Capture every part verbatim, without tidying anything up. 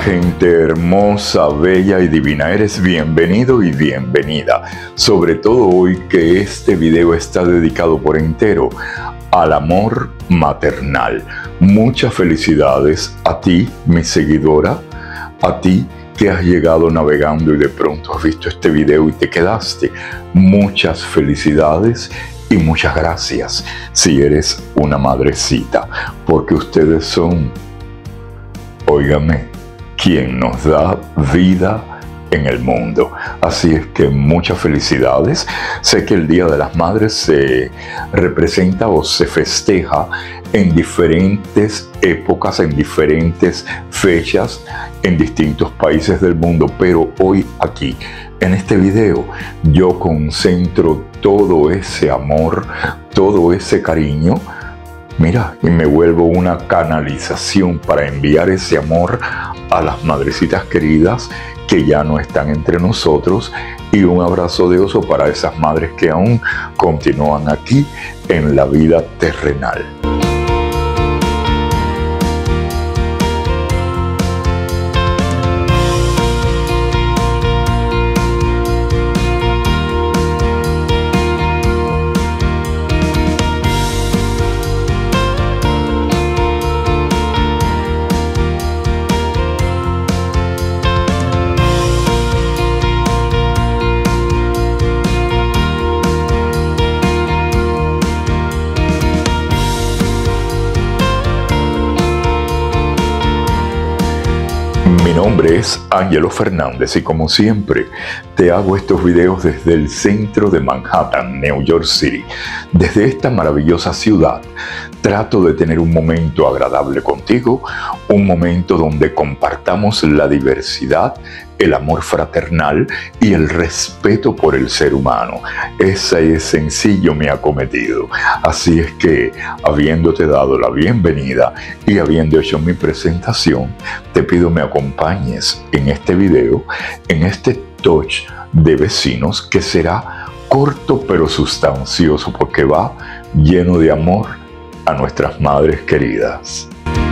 gente hermosa, bella y divina, eres bienvenido y bienvenida. Sobre todo hoy que este video está dedicado por entero al amor maternal. Muchas felicidades a ti, mi seguidora, a ti que has llegado navegando y de pronto has visto este video y te quedaste. Muchas felicidades y muchas gracias si eres una madrecita, porque ustedes son, óigame, quien nos da vida en el mundo. Así es que muchas felicidades. Sé que el Día de las Madres se representa o se festeja en diferentes épocas, en diferentes fechas, en distintos países del mundo, pero hoy aquí, en este video, yo concentro todo ese amor, todo ese cariño, mira, y me vuelvo una canalización para enviar ese amor a las madrecitas queridas que ya no están entre nosotros, y un abrazo de oso para esas madres que aún continúan aquí en la vida terrenal. Mi nombre es Ángelo Fernández y como siempre te hago estos videos desde el centro de Manhattan, New York City. Desde esta maravillosa ciudad trato de tener un momento agradable contigo, un momento donde compartamos la diversidad, el amor fraternal y el respeto por el ser humano. Ese es sencillo mi acometido. Así es que, habiéndote dado la bienvenida y habiendo hecho mi presentación, te pido me acompañes en este video, en este touch de vecinos que será corto pero sustancioso porque va lleno de amor a nuestras madres queridas.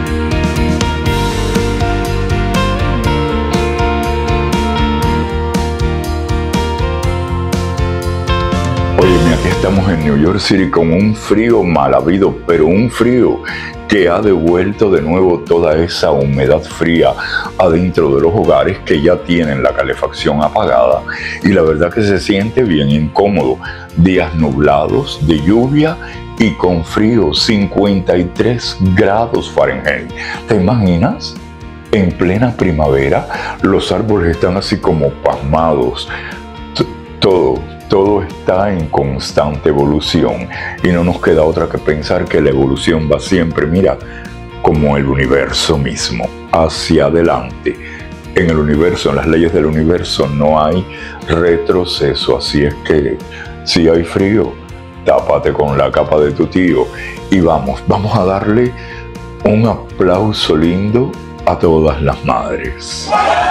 Óyeme, aquí estamos en New York City con un frío mal habido, pero un frío que ha devuelto de nuevo toda esa humedad fría adentro de los hogares que ya tienen la calefacción apagada, y la verdad que se siente bien incómodo. Días nublados, de lluvia y con frío, cincuenta y tres grados Fahrenheit. ¿Te imaginas? En plena primavera, los árboles están así como pasmados. Todo, todo está en constante evolución y no nos queda otra que pensar que la evolución va siempre, mira, como el universo mismo, hacia adelante. En el universo, en las leyes del universo, no hay retroceso. Así es que si hay frío, tápate con la capa de tu tío y vamos, vamos a darle un aplauso lindo a todas las madres.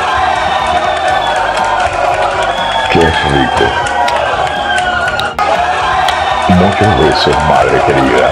¡Qué rico! Muchos besos, madre querida.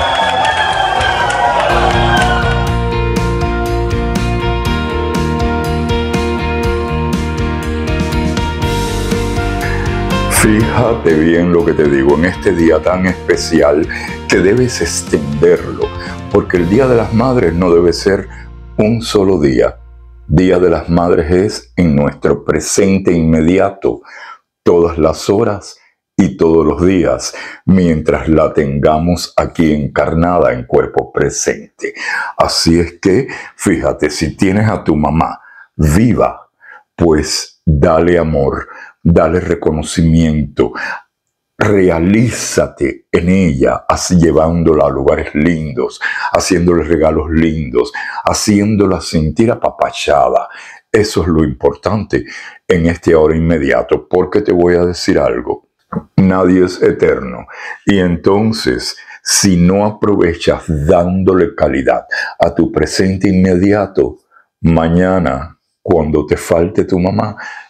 Fíjate bien lo que te digo en este día tan especial que debes extenderlo, porque el Día de las Madres no debe ser un solo día. Día de las Madres es en nuestro presente inmediato, todas las horas y todos los días, mientras la tengamos aquí encarnada en cuerpo presente. Así es que, fíjate, si tienes a tu mamá viva, pues dale amor, dale reconocimiento, realízate en ella, así llevándola a lugares lindos, haciéndole regalos lindos, haciéndola sentir apapachada. Eso es lo importante en este ahora inmediato, porque te voy a decir algo. Nadie es eterno, y entonces si no aprovechas dándole calidad a tu presente inmediato, mañana cuando te falte tu mamá,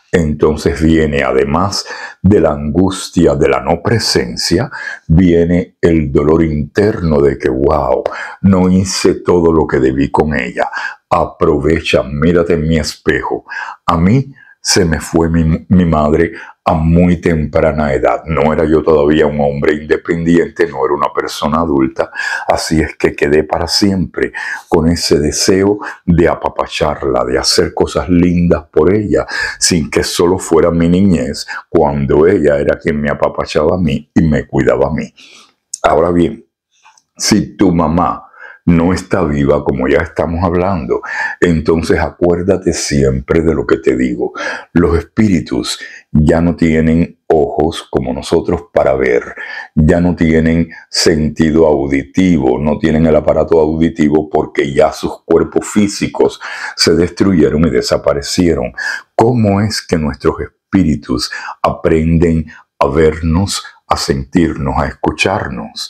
Entonces viene, además de la angustia de la no presencia, viene el dolor interno de que, wow, no hice todo lo que debí con ella. Aprovecha, mírate en mi espejo. A mí se me fue mi, mi madre a muy temprana edad. No era yo todavía un hombre independiente, no era una persona adulta. Así es que quedé para siempre con ese deseo de apapacharla, de hacer cosas lindas por ella, sin que solo fuera mi niñez, cuando ella era quien me apapachaba a mí y me cuidaba a mí. Ahora bien, si tu mamá no está viva, como ya estamos hablando, entonces acuérdate siempre de lo que te digo. Los espíritus ya no tienen ojos como nosotros para ver, ya no tienen sentido auditivo, no tienen el aparato auditivo porque ya sus cuerpos físicos se destruyeron y desaparecieron. ¿Cómo es que nuestros espíritus aprenden a vernos, a sentirnos, a escucharnos?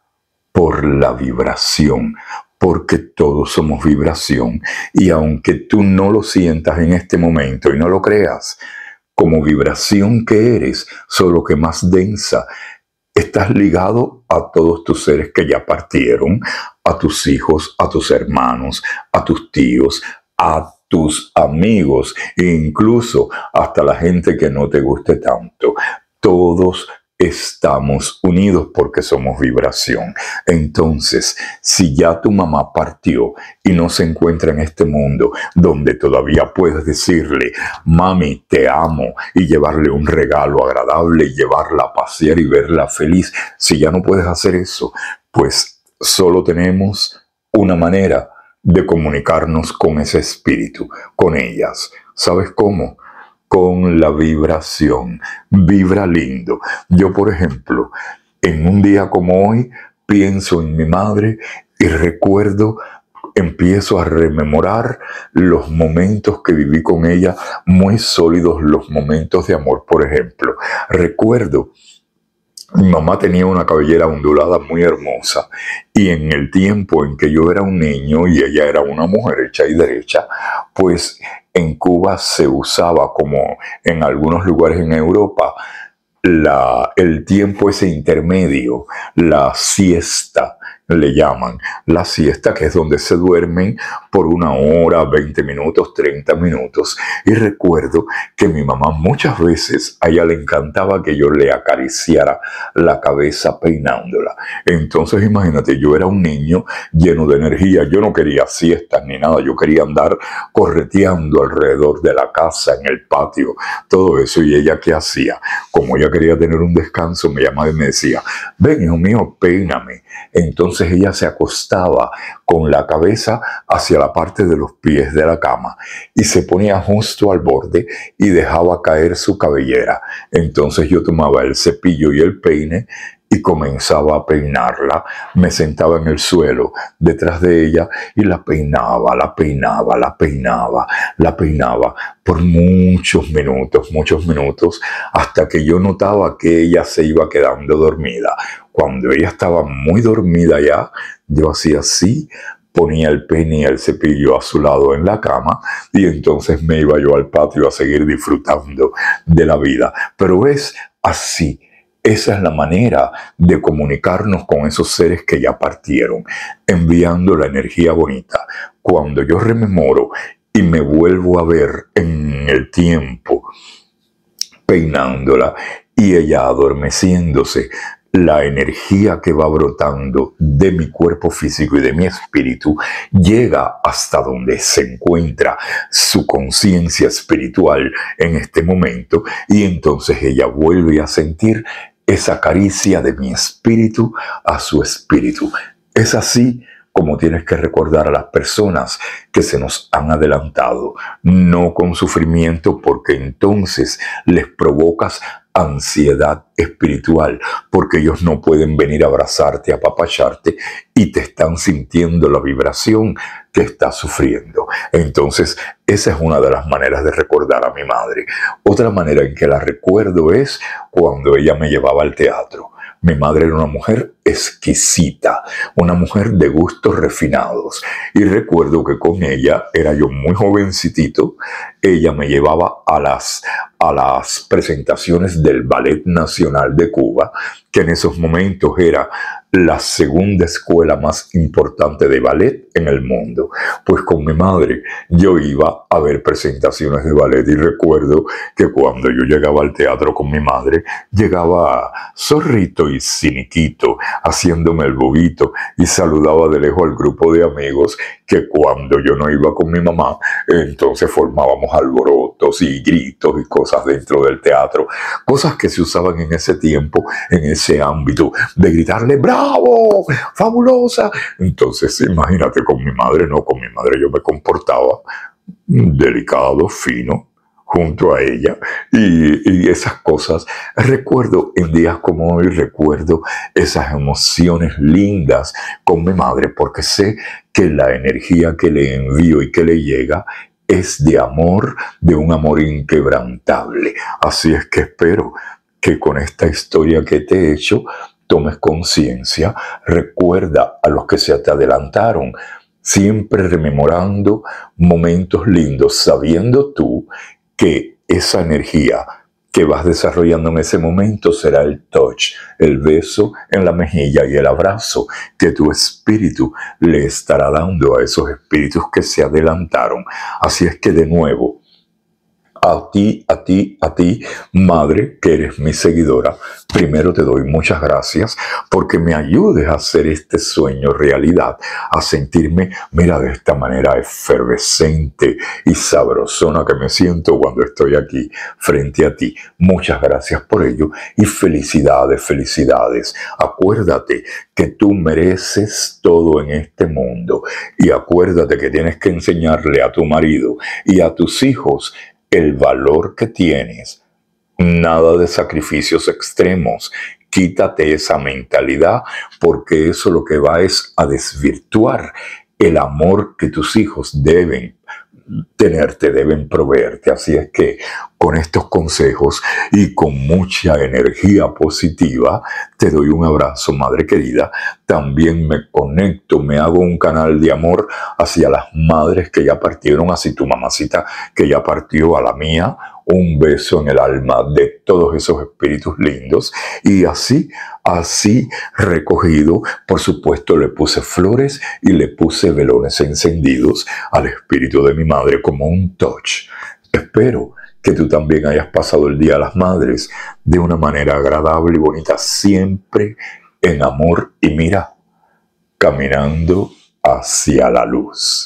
Por la vibración, porque todos somos vibración, y aunque tú no lo sientas en este momento y no lo creas, como vibración que eres, solo que más densa, estás ligado a todos tus seres que ya partieron, a tus hijos, a tus hermanos, a tus tíos, a tus amigos, e incluso hasta la gente que no te guste tanto. Todos estamos unidos porque somos vibración. Entonces, si ya tu mamá partió y no se encuentra en este mundo donde todavía puedes decirle, mami, te amo, y llevarle un regalo agradable, y llevarla a pasear y verla feliz, si ya no puedes hacer eso, pues solo tenemos una manera de comunicarnos con ese espíritu, con ellas. ¿Sabes cómo? Con la vibración. Vibra lindo. Yo, por ejemplo, en un día como hoy, pienso en mi madre y recuerdo, empiezo a rememorar los momentos que viví con ella, muy sólidos, los momentos de amor. Por ejemplo, recuerdo, mi mamá tenía una cabellera ondulada muy hermosa, y en el tiempo en que yo era un niño y ella era una mujer hecha y derecha, pues en Cuba se usaba, como en algunos lugares en Europa, la, el tiempo ese intermedio, la siesta, le llaman la siesta, que es donde se duermen por una hora, veinte minutos, treinta minutos. Y recuerdo que mi mamá muchas veces, a ella le encantaba que yo le acariciara la cabeza peinándola. Entonces imagínate, yo era un niño lleno de energía, yo no quería siestas ni nada, yo quería andar correteando alrededor de la casa, en el patio, todo eso. Y ella, ¿qué hacía? Como ella quería tener un descanso, me llamaba y me decía, ven, hijo mío, peíname. Entonces ella se acostaba con la cabeza hacia la parte de los pies de la cama y se ponía justo al borde y dejaba caer su cabellera. Entonces yo tomaba el cepillo y el peine y comenzaba a peinarla. Me sentaba en el suelo detrás de ella y la peinaba, la peinaba, la peinaba, la peinaba por muchos minutos, muchos minutos, hasta que yo notaba que ella se iba quedando dormida. Cuando ella estaba muy dormida ya, yo hacía así, ponía el peine y el cepillo a su lado en la cama, y entonces me iba yo al patio a seguir disfrutando de la vida. Pero es así. Esa es la manera de comunicarnos con esos seres que ya partieron, enviando la energía bonita. Cuando yo rememoro y me vuelvo a ver en el tiempo, peinándola y ella adormeciéndose, la energía que va brotando de mi cuerpo físico y de mi espíritu llega hasta donde se encuentra su conciencia espiritual en este momento, y entonces ella vuelve a sentir esa caricia de mi espíritu a su espíritu. Es así como tienes que recordar a las personas que se nos han adelantado, no con sufrimiento, porque entonces les provocas ansiedad espiritual, porque ellos no pueden venir a abrazarte, a apapacharte, y te están sintiendo la vibración que estás sufriendo. Entonces, esa es una de las maneras de recordar a mi madre. Otra manera en que la recuerdo es cuando ella me llevaba al teatro. Mi madre era una mujer exquisita, una mujer de gustos refinados. Y recuerdo que con ella era yo muy jovencitito ella me llevaba a las, a las presentaciones del Ballet Nacional de Cuba, que en esos momentos era la segunda escuela más importante de ballet en el mundo. Pues con mi madre yo iba a ver presentaciones de ballet y recuerdo que cuando yo llegaba al teatro con mi madre, llegaba zorrito y ciniquito, haciéndome el bobito, y saludaba de lejos al grupo de amigos que cuando yo no iba con mi mamá, entonces formábamos alborotos y gritos y cosas dentro del teatro, cosas que se usaban en ese tiempo, en ese ámbito de gritarle ¡bravo! ¡Fabulosa! Entonces imagínate, con mi madre no, con mi madre yo me comportaba delicado, fino, junto a ella, y, y esas cosas. Recuerdo en días como hoy, recuerdo esas emociones lindas con mi madre, porque sé que la energía que le envío y que le llega es de amor, de un amor inquebrantable. Así es que espero que con esta historia que te he hecho tomes conciencia. Recuerda a los que se te adelantaron, siempre rememorando momentos lindos, sabiendo tú que esa energía que vas desarrollando en ese momento será el touch, el beso en la mejilla y el abrazo que tu espíritu le estará dando a esos espíritus que se adelantaron. Así es que de nuevo, a ti, a ti, a ti, madre, que eres mi seguidora, primero te doy muchas gracias porque me ayudes a hacer este sueño realidad, a sentirme, mira, de esta manera efervescente y sabrosona que me siento cuando estoy aquí frente a ti. Muchas gracias por ello y felicidades, felicidades. Acuérdate que tú mereces todo en este mundo y acuérdate que tienes que enseñarle a tu marido y a tus hijos el valor que tienes. Nada de sacrificios extremos. Quítate esa mentalidad, porque eso lo que va es a desvirtuar el amor que tus hijos deben tenerte, deben proveerte. Así es que con estos consejos y con mucha energía positiva te doy un abrazo, madre querida. También me conecto, me hago un canal de amor hacia las madres que ya partieron, así tu mamacita que ya partió, a la mía, un beso en el alma de todos esos espíritus lindos. Y así, así recogido, por supuesto le puse flores y le puse velones encendidos al espíritu de mi madre como un touch. Espero que tú también hayas pasado el Día de las Madres de una manera agradable y bonita, siempre en amor y mira, caminando hacia la luz.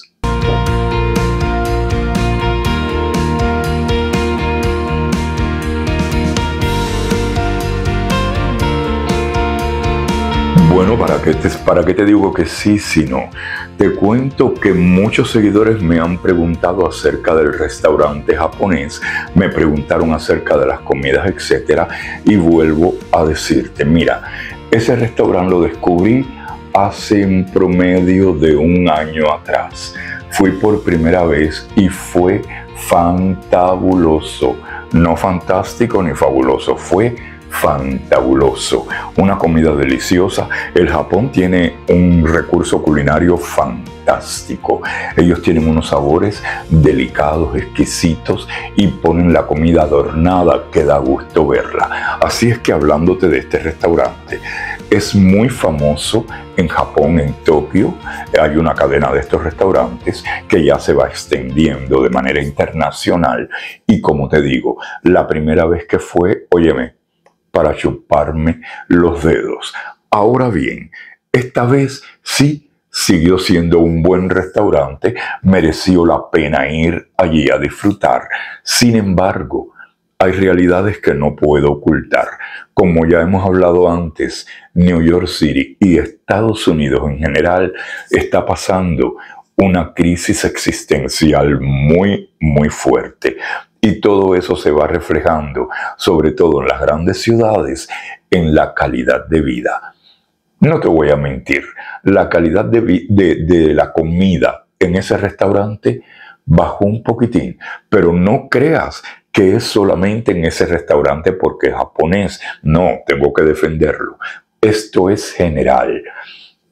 Bueno, ¿para qué, te, ¿para qué te digo que sí, si no? Te cuento que muchos seguidores me han preguntado acerca del restaurante japonés, me preguntaron acerca de las comidas, etcétera, y vuelvo a decirte, mira, ese restaurante lo descubrí hace un promedio de un año atrás. Fui por primera vez y fue fantabuloso, no fantástico ni fabuloso, fue fantabuloso, una comida deliciosa. El Japón tiene un recurso culinario fantástico. Ellos tienen unos sabores delicados, exquisitos y ponen la comida adornada que da gusto verla. Así es que hablándote de este restaurante, es muy famoso en Japón, en Tokio. Hay una cadena de estos restaurantes que ya se va extendiendo de manera internacional. Y como te digo, la primera vez que fue, óyeme, para chuparme los dedos. Ahora bien, esta vez sí siguió siendo un buen restaurante, mereció la pena ir allí a disfrutar. Sin embargo, hay realidades que no puedo ocultar. Como ya hemos hablado antes, New York City y Estados Unidos en general está pasando una crisis existencial muy, muy fuerte. Y todo eso se va reflejando, sobre todo en las grandes ciudades, en la calidad de vida. No te voy a mentir, la calidad de, de, de la comida en ese restaurante bajó un poquitín, pero no creas que es solamente en ese restaurante porque es japonés. No, tengo que defenderlo. Esto es general.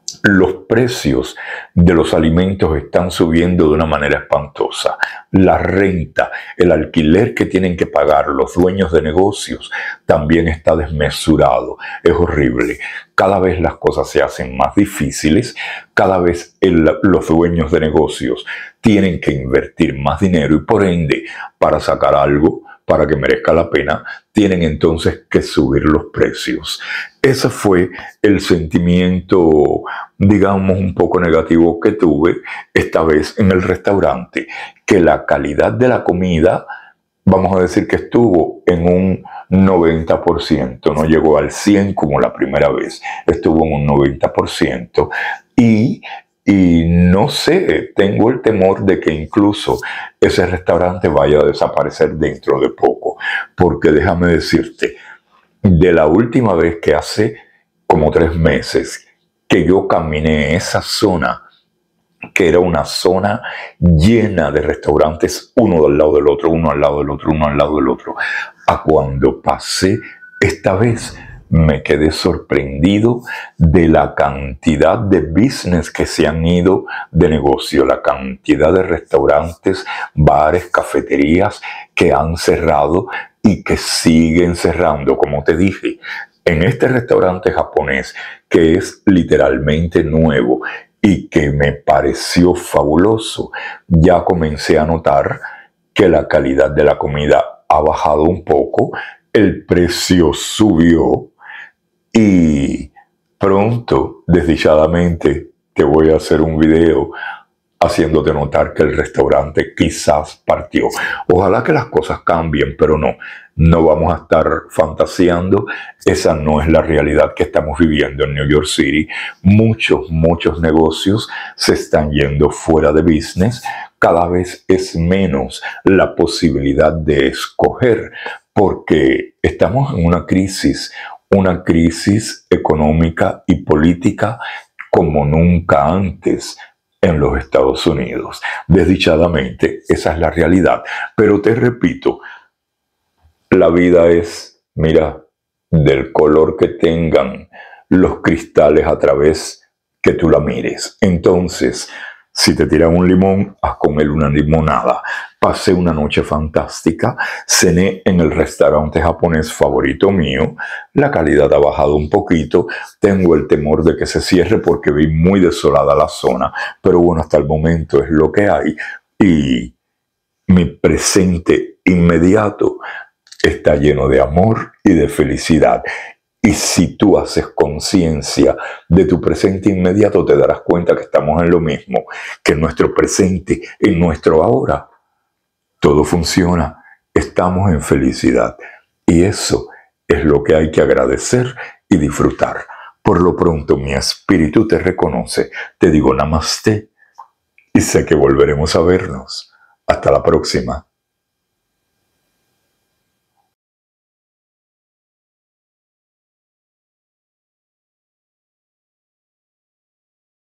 los precios de los alimentos están subiendo de una manera espantosa. La renta, el alquiler que tienen que pagar los dueños de negocios también está desmesurado. Es horrible. Cada vez las cosas se hacen más difíciles, cada vez el, los dueños de negocios tienen que invertir más dinero y por ende, para sacar algo, para que merezca la pena, tienen entonces que subir los precios. Ese fue el sentimiento, digamos, un poco negativo que tuve esta vez en el restaurante, que la calidad de la comida, vamos a decir que estuvo en un noventa por ciento, no llegó al cien por ciento como la primera vez, estuvo en un noventa por ciento y... Y no sé, tengo el temor de que incluso ese restaurante vaya a desaparecer dentro de poco. Porque déjame decirte, de la última vez que hace como tres meses que yo caminé esa zona, que era una zona llena de restaurantes, uno al lado del otro, uno al lado del otro, uno al lado del otro, a cuando pasé esta vez, me quedé sorprendido de la cantidad de business que se han ido de negocio, la cantidad de restaurantes, bares, cafeterías que han cerrado y que siguen cerrando. Como te dije, en este restaurante japonés que es literalmente nuevo y que me pareció fabuloso, ya comencé a notar que la calidad de la comida ha bajado un poco, el precio subió. Y pronto, desdichadamente, te voy a hacer un video haciéndote notar que el restaurante quizás partió. Ojalá que las cosas cambien, pero no, no vamos a estar fantaseando. Esa no es la realidad que estamos viviendo en New York City. Muchos, muchos negocios se están yendo fuera de business. Cada vez es menos la posibilidad de escoger, porque estamos en una crisis, una crisis económica y política como nunca antes en los Estados Unidos. Desdichadamente, esa es la realidad. Pero te repito, la vida es, mira, del color que tengan los cristales a través que tú la mires. Entonces, si te tiran un limón, haz con él una limonada. Pasé una noche fantástica, cené en el restaurante japonés favorito mío. La calidad ha bajado un poquito, tengo el temor de que se cierre porque vi muy desolada la zona, pero bueno, hasta el momento es lo que hay y mi presente inmediato está lleno de amor y de felicidad. Y si tú haces conciencia de tu presente inmediato, te darás cuenta que estamos en lo mismo, que en nuestro presente, en nuestro ahora, todo funciona, estamos en felicidad. Y eso es lo que hay que agradecer y disfrutar. Por lo pronto, mi espíritu te reconoce, te digo namaste y sé que volveremos a vernos. Hasta la próxima.